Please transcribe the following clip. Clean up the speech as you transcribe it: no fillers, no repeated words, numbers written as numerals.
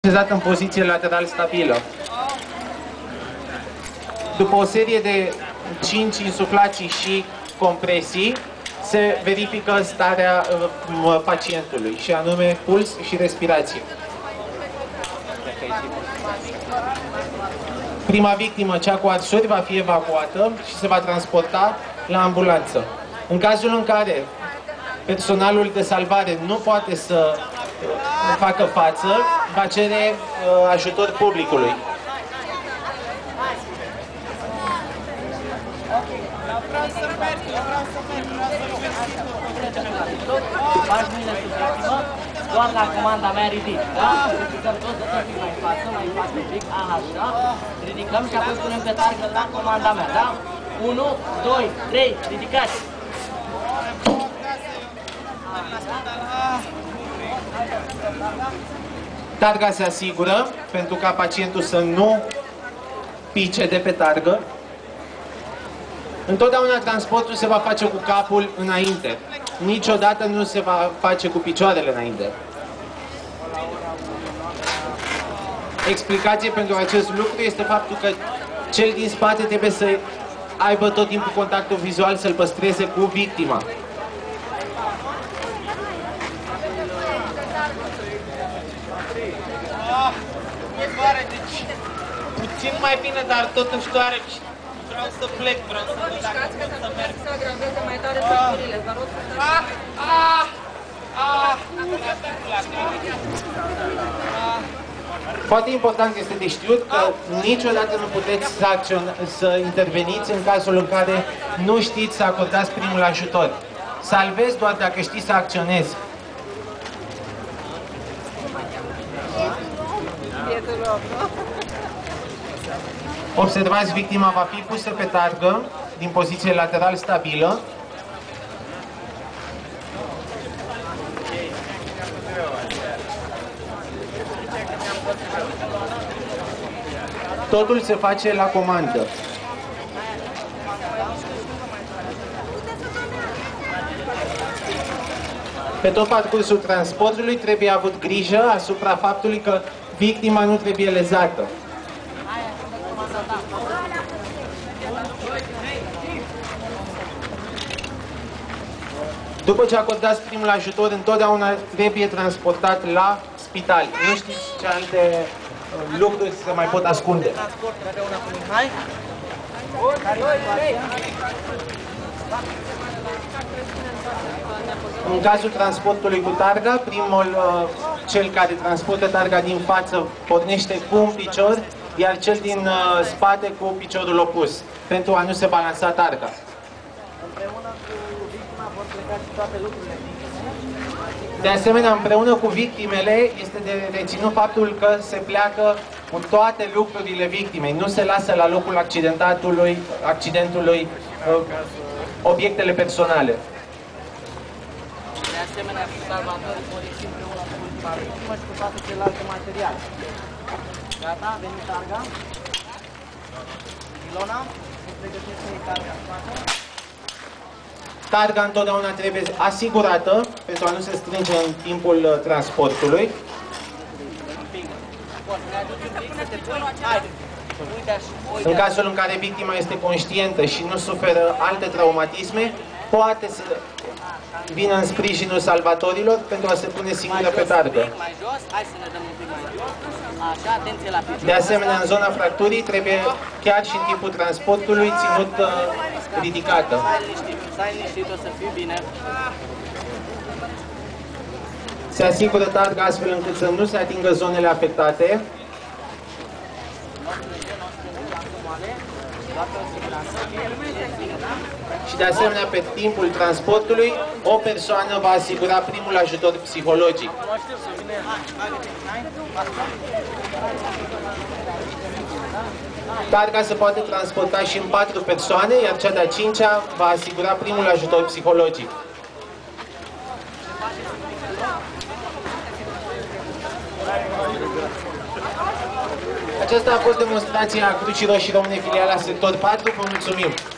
așezat în poziție lateral stabilă. După o serie de 5 insuflații și compresii, se verifică starea pacientului, și anume puls și respirație. Prima victimă, cea cu arsuri, va fi evacuată și se va transporta la ambulanță. În cazul în care personalul de salvare nu poate să facă față, va cere ajutor publicului. Doar la comanda mea ridic, da? Ridicăm toți, dăm un pic mai în față un pic, așa. Ridicăm și apoi punem pe targă la comanda mea, da? 1, 2, 3, ridicați! Targa se asigură pentru ca pacientul să nu pice de pe targă. Întotdeauna transportul se va face cu capul înainte. Niciodată nu se va face cu picioarele înainte. Explicație pentru acest lucru este faptul că cel din spate trebuie să aibă tot timpul contactul vizual, să-l păstreze cu victima. Mi-e doare, deci puțin mai bine, dar totuși doare. Vreau să plec, vreau să văd dacă pot să merg. Să agraveze mai tare fracturile, vă rog să Foarte important este de știut că niciodată nu puteți să interveniți în cazul în care nu știți să acordați primul ajutor. Salvezi doar dacă știi să acționezi. Observați, victima va fi pusă pe targă din poziție lateral stabilă. Totul se face la comandă. Pe tot parcursul transportului trebuie avut grijă asupra faptului că victima nu trebuie lezată. După ce acordați primul ajutor, întotdeauna trebuie transportat la spital. Nu știți ce alte lucruri se mai pot ascunde. În cazul transportului cu targa, cel care transportă targa din față pornește cu un picior, iar cel din spate cu piciorul opus, pentru a nu se balansa targa. Împreună cu victima vor pleca și toate lucrurile. De asemenea, împreună cu victimele, este de reținut faptul că se pleacă cu toate lucrurile victimei. Nu se lasă la locul accidentului obiectele personale. De asemenea, salvatorii vor ieși împreună cu ultima victimă și cu toate celelalte materiale. Gata? A venit targa? Ilona? Se pregătește să iei targa în față? Targa întotdeauna trebuie asigurată pentru a nu se strânge în timpul transportului. În cazul în care victima este conștientă și nu suferă alte traumatisme, poate să vină în sprijinul salvatorilor pentru a se pune singură pe targă. De asemenea, în zona fracturii trebuie chiar și în timpul transportului ținut ridicată. Stai liniștit, o să fii bine. Se asigură targa astfel încât să nu se atingă zonele afectate. Și de asemenea, pe timpul transportului, o persoană va asigura primul ajutor psihologic. Targa se poate transporta și în 4 persoane, iar cea de-a 5-a va asigura primul ajutor psihologic. Aceasta a fost demonstrația Crucii Roșii Române, filiala sector 4. Vă mulțumim!